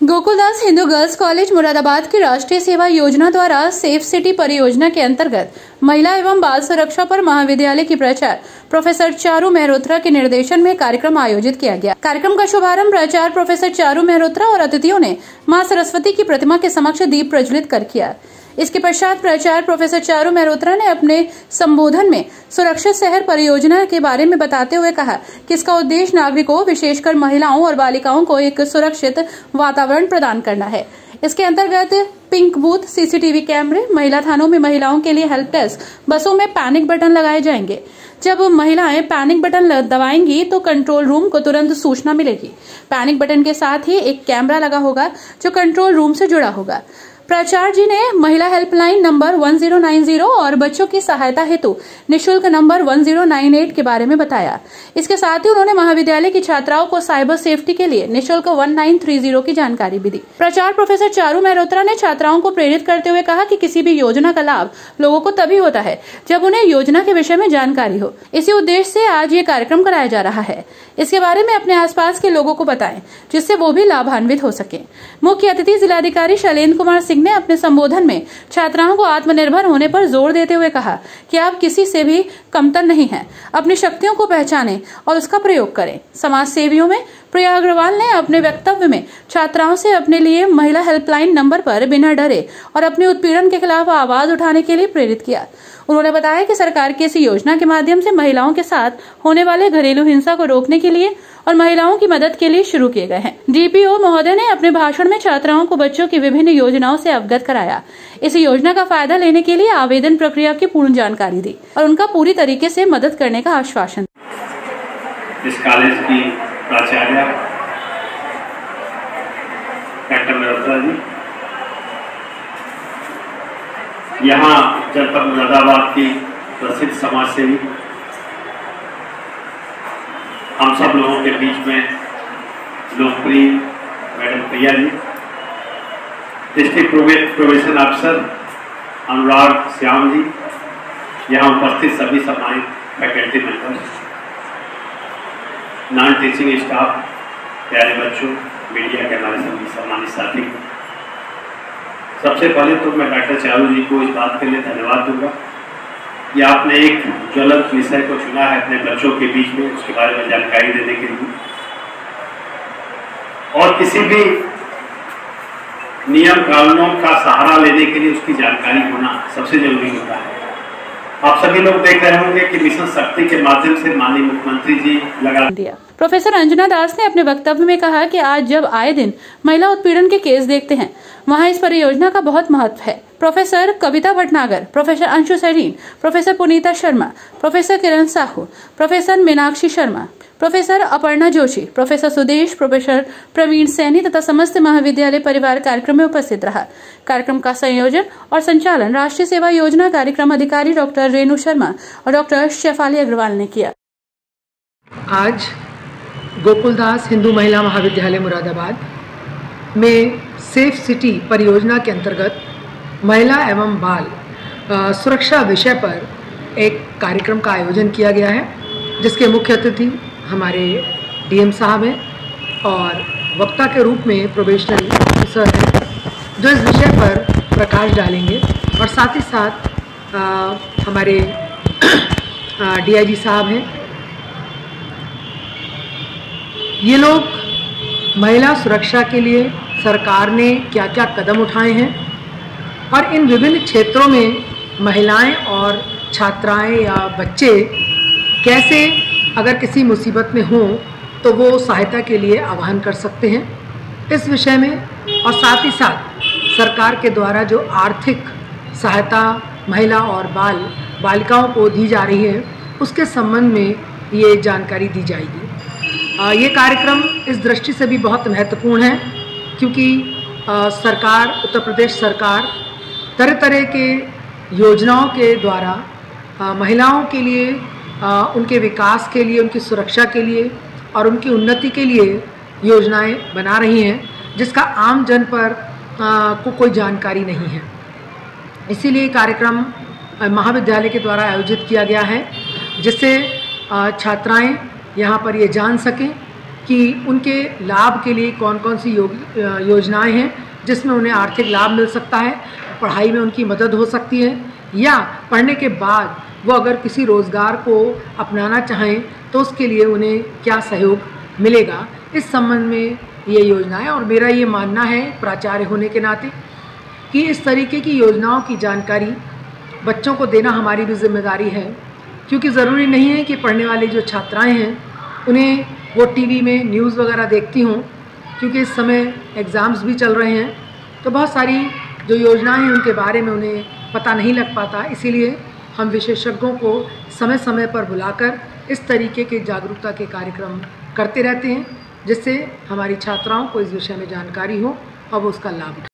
Gokuldas Hindu girls college Moradabad की राष्ट्रीय सेवा योजना द्वारा सेफ सिटी परियोजना के अंतर्गत महिला एवं बाल सुरक्षा पर महाविद्यालय की प्राचार्य प्रोफेसर चारू मेहरोत्रा के निर्देशन में कार्यक्रम आयोजित किया गया। कार्यक्रम का शुभारंभ प्राचार्य प्रोफेसर चारू मेहरोत्रा और अतिथियों ने मां सरस्वती की प्रतिमा के समक्ष दीप प्रज्वलित कर किया। इसके पश्चात प्राचार्य प्रोफेसर चारू मेहरोत्रा ने अपने संबोधन में सुरक्षित शहर परियोजना के बारे में बताते हुए कहा कि इसका उद्देश्य नागरिकों, विशेषकर महिलाओं और बालिकाओं को एक सुरक्षित वातावरण प्रदान करना है। इसके अंतर्गत पिंक बूथ, सीसीटीवी कैमरे, महिला थानों में महिलाओं के लिए हेल्प डेस्क, बसों में पैनिक बटन लगाए जाएंगे। जब महिलाएं पैनिक बटन दबाएंगी तो कंट्रोल रूम को तुरंत सूचना मिलेगी। पैनिक बटन के साथ ही एक कैमरा लगा होगा जो कंट्रोल रूम से जुड़ा होगा। प्राचार्य जी ने महिला हेल्पलाइन नंबर 1090 और बच्चों की सहायता हेतु निःशुल्क नंबर 1098 के बारे में बताया। इसके साथ ही उन्होंने महाविद्यालय की छात्राओं को साइबर सेफ्टी के लिए निःशुल्क 1930 की जानकारी भी दी। प्राचार्य प्रोफेसर चारू मेहरोत्रा ने छात्राओं को प्रेरित करते हुए कहा कि किसी भी योजना का लाभ लोगों को तभी होता है जब उन्हें योजना के विषय में जानकारी हो। इसी उद्देश्य से आज ये कार्यक्रम कराया जा रहा है। इसके बारे में अपने आसपास के लोगों को बताएं जिससे वो भी लाभान्वित हो सके। मुख्य अतिथि जिलाधिकारी शैलेंद्र कुमार सिंह ने अपने संबोधन में छात्राओं को आत्मनिर्भर होने पर जोर देते हुए कहा कि आप किसी से भी कमतर नहीं हैं। अपनी शक्तियों को पहचानें और उसका प्रयोग करें। समाज सेवियों में प्रिया अग्रवाल ने अपने वक्तव्य में छात्राओं से अपने लिए महिला हेल्पलाइन नंबर पर बिना डरे और अपने उत्पीड़न के खिलाफ आवाज उठाने के लिए प्रेरित किया। उन्होंने बताया कि सरकार की इस योजना के माध्यम से महिलाओं के साथ होने वाले घरेलू हिंसा को रोकने के लिए और महिलाओं की मदद के लिए शुरू किए गए हैं। डीपीओ महोदय ने अपने भाषण में छात्राओं को बच्चों की विभिन्न योजनाओं से अवगत कराया। इस योजना का फायदा लेने के लिए आवेदन प्रक्रिया की पूर्ण जानकारी दी और उनका पूरी तरीके से मदद करने का आश्वासन। इस कॉलेज की प्राचार्य डॉक्टर मेहरोत्रा जी, यहाँ जनपद मुरादाबाद की प्रसिद्ध समाज सेवी, हम सब लोगों के बीच में लोकप्रिय madam Priya ji, district probation officer Anurag Shyam ji, यहाँ उपस्थित सभी सम्मानित faculty members, non teaching staff, प्यारे बच्चों, मीडिया के हमारे सभी सम्मानित साथी, सबसे पहले तो मैं डॉक्टर चारू जी को इस बात के लिए धन्यवाद दूंगा कि आपने एक ज्वलंत विषय को चुना है अपने बच्चों के बीच में उसके बारे में जानकारी देने के लिए। और किसी भी नियम कानूनों का सहारा लेने के लिए उसकी जानकारी होना सबसे जरूरी होता है। आप सभी लोग देख रहे होंगे कि मिशन शक्ति के माध्यम से माननीय मुख्यमंत्री जी लगा दिया। प्रोफेसर अंजना दास ने अपने वक्तव्य में कहा कि आज जब आए दिन महिला उत्पीड़न के केस देखते हैं, वहां इस परियोजना का बहुत महत्व है। Professor Kavita Bhatnagar, professor Anshu Sareen, professor Punita Sharma, professor Kiran Sahu, professor Meenakshi Sharma, professor Aparna Joshi, professor Sudesh, professor Praveen Saini तथा समस्त महाविद्यालय परिवार कार्यक्रम में उपस्थित रहा। कार्यक्रम का संयोजन और संचालन राष्ट्रीय सेवा योजना कार्यक्रम अधिकारी डॉक्टर रेणु शर्मा और डॉक्टर शेफाली अग्रवाल ने किया। आज गोकुलदास हिंदू महिला महाविद्यालय मुरादाबाद में सेफ सिटी परियोजना के अंतर्गत महिला एवं बाल सुरक्षा विषय पर एक कार्यक्रम का आयोजन किया गया है, जिसके मुख्य अतिथि हमारे डीएम साहब हैं और वक्ता के रूप में प्रोबेशनरी ऑफिसर हैं जो इस विषय पर प्रकाश डालेंगे और साथ ही साथ हमारे डीआईजी साहब हैं। ये लोग महिला सुरक्षा के लिए सरकार ने क्या क्या कदम उठाए हैं और इन विभिन्न क्षेत्रों में महिलाएं और छात्राएं या बच्चे कैसे अगर किसी मुसीबत में हों तो वो सहायता के लिए आह्वान कर सकते हैं, इस विषय में। और साथ ही साथ सरकार के द्वारा जो आर्थिक सहायता महिला और बालिकाओं को दी जा रही है उसके संबंध में ये जानकारी दी जाएगी। ये कार्यक्रम इस दृष्टि से भी बहुत महत्वपूर्ण है क्योंकि सरकार, उत्तर प्रदेश सरकार तरह तरह के योजनाओं के द्वारा महिलाओं के लिए, उनके विकास के लिए, उनकी सुरक्षा के लिए और उनकी उन्नति के लिए योजनाएं बना रही हैं, जिसका आम जन पर को कोई जानकारी नहीं है। इसीलिए कार्यक्रम महाविद्यालय के द्वारा आयोजित किया गया है जिससे छात्राएं यहाँ पर ये जान सकें कि उनके लाभ के लिए कौन कौन सी योजनाएं हैं जिसमें उन्हें आर्थिक लाभ मिल सकता है, पढ़ाई में उनकी मदद हो सकती है, या पढ़ने के बाद वो अगर किसी रोज़गार को अपनाना चाहें तो उसके लिए उन्हें क्या सहयोग मिलेगा, इस संबंध में ये योजनाएं। और मेरा ये मानना है प्राचार्य होने के नाते कि इस तरीके की योजनाओं की जानकारी बच्चों को देना हमारी भी जिम्मेदारी है, क्योंकि ज़रूरी नहीं है कि पढ़ने वाली जो छात्राएं हैं उन्हें वो टीवी में न्यूज़ वगैरह देखती हों, क्योंकि इस समय एग्ज़ाम्स भी चल रहे हैं तो बहुत सारी जो योजनाएं हैं उनके बारे में उन्हें पता नहीं लग पाता। इसीलिए हम विशेषज्ञों को समय समय पर बुलाकर इस तरीके के जागरूकता के कार्यक्रम करते रहते हैं, जिससे हमारी छात्राओं को इस विषय में जानकारी हो और वो उसका लाभ उठाएं।